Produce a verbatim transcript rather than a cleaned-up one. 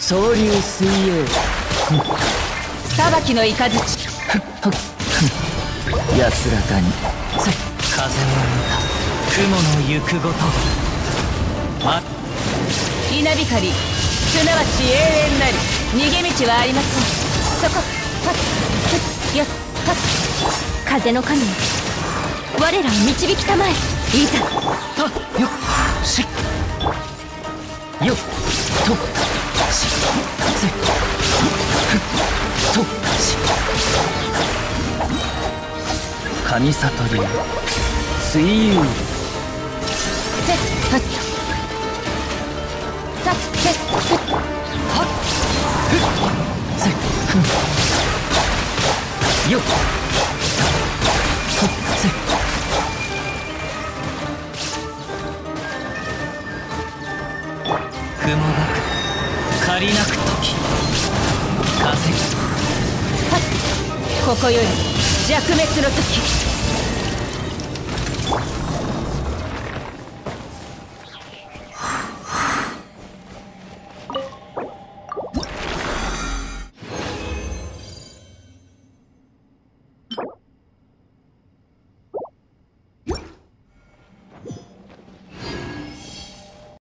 総流水泳裁きの雷。 安らかに。 風の歌、雲の行くごと。ま稲光、すなわち永遠なり。逃げ道はありません。そこ、はっ、ふっ、よっ、はっ。風の神よ、我らを導きたまえ。いざ。 はっ、よっ、しっ。よっ、と、し、つ、ふっ、と、し。 神里流水遊。 てっ、はっ。たっ、てっ、ふっ。 はっ、ふっ、つ、ふん。よっ、と、つ。雲がく、借りなく時。風。 はっ。ここより弱滅の時。